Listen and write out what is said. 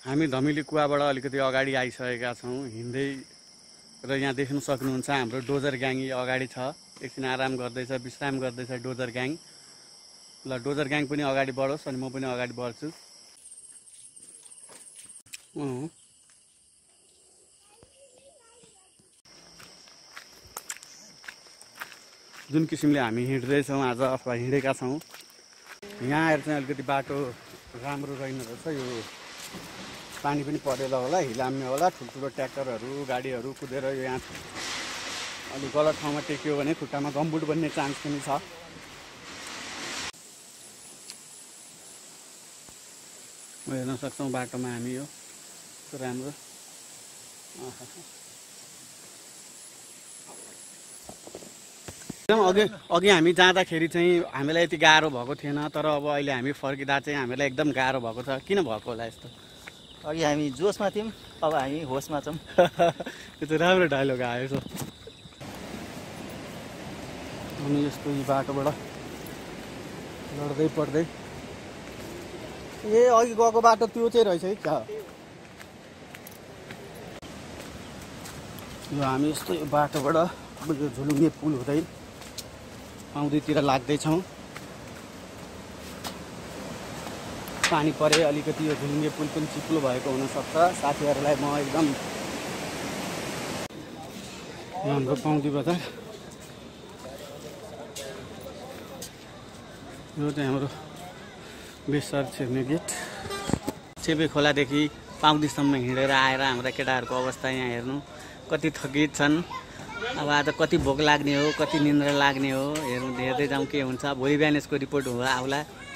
हामी धमिली कुवाबाट अलिकति अगाडि आइसकेका छौँ हिँड्दै र यहाँ देख्न सक्नुहुन्छ हाम्रो डोजर ग्याङ अगाडि छ। एकछिन आराम गर्दैछ, विश्राम गर्दैछ डोजर ग्याङ। ल डोजर ग्याङ पनि अगाडि बढोस् अनि म पनि अगाडि बढ्छु। जुन किसिमले हामी हिँड्दैछौँ आज अथवा हिँडेका छौँ, यहाँ आएर चाहिँ अलिकति बाटो राम्रो रहेन रहेछ। यो पानी पनि परेला होला, हिलाम्ने होला, ठुल्ठुलो ट्र्याक्टरहरू गाडीहरू कुदेर यो यहाँ अलिक गलत ठाउँमा टेक्यो भने खुट्टामा गम्बुट बन्ने चान्स पनि छ। हेर्न सक्छौँ बाटोमा हामी यो राम्रो अघि हामी जाँदाखेरि चाहिँ हामीलाई यति गाह्रो भएको थिएन, तर अब अहिले हामी फर्किँदा चाहिँ हामीलाई एकदम गाह्रो भएको छ। किन भएको होला यस्तो? अघि हामी जोसमा थियौँ, अब हामी होसमा छौँ। यो चाहिँ राम्रो डायलग आएछ। अनि यस्तो यो बाटोबाट लड्दै पर्दै अघि गएको बाटो त्यो चाहिँ रहेछ है क्या? यो हामी यस्तो यो बाटोबाट अब यो झुलुङ्गे पुल हुँदै आउँदैतिर लाग्दैछौँ। पानी परे अलिकति यो झुलुङ्गे पुल पनि चिप्लो भएको हुनसक्छ। साथीहरूलाई म एकदम हाम्रो पाउँदी बजार यो चाहिँ हाम्रो बेसार छिर्ने गेट। चेपे खोलादेखि पाउँदीसम्म हिँडेर आएर हाम्रा केटाहरूको अवस्था यहाँ हेर्नु कति थकित छन्। अब आज कति भोक लाग्ने हो, कति निन्द्रा लाग्ने हो, हेर्दै जाउँ के हुन्छ। भोलि बिहान यसको रिपोर्ट आउला।